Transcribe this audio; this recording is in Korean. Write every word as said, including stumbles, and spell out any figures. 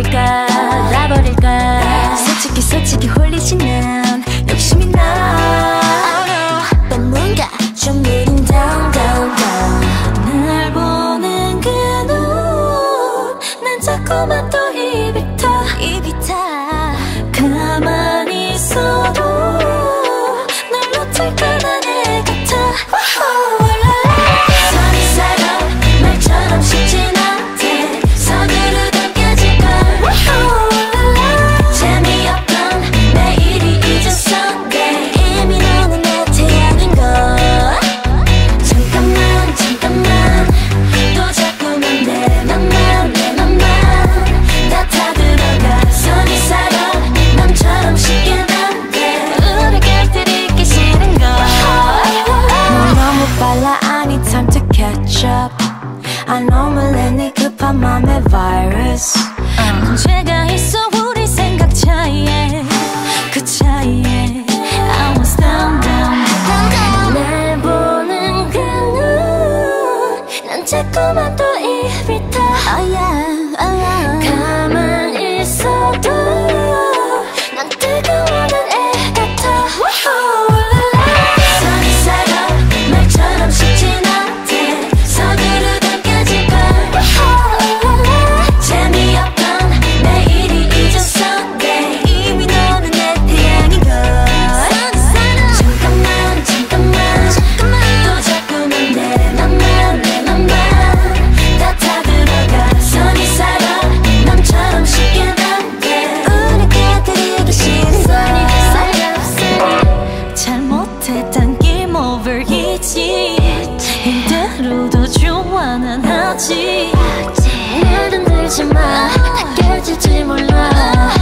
놔버릴까 놔버릴까 솔직히 솔직히 홀리지 난 욕심이 나 또 뭔가 좀 느린 down down down 날 보는 그 눈 난 자꾸만 또 입이 타 입이 타 가만히 있어도 날 놓칠까 난 애 같아 손이 살아 말처럼 쉽진 않대 서두르던 깨질걸 재미없던 매일이 잊었었는데 이미 너는 내 태양인걸 잠깐만 잠깐만 또 자꾸만 내 맘만 내 맘만 다 타들어가 손이 살아 맘처럼 쉽게 안돼 우리 곁들이기 싫은걸 너 너무 빨라 I need time to catch up I know 몰래 급한 맘의 바이러스 문제가 있어 우리 생각 차이에 그 차이에 I was down down down 날 보는 그 눈 난 자꾸만 또 입이 타 oh yeah, oh yeah. 가만히 있어도 난 뜨거워하는 애 같아 손이 살아 말처럼 쉽진 않대 서두르던 깨질걸 재미없던 매일이 잊었었는데 이미 너는 내 태양인걸 잠깐만 잠깐만 또 자꾸만 내 맘만 내 맘만 다 타들어가 손이 살아 맘처럼 쉽게 안돼 우리 깨뜨리기 싫은 걸 잘못했단 게임 오버이지 이대로도 좋아 난 하지 날 흔들지 마 다 깨질지 몰라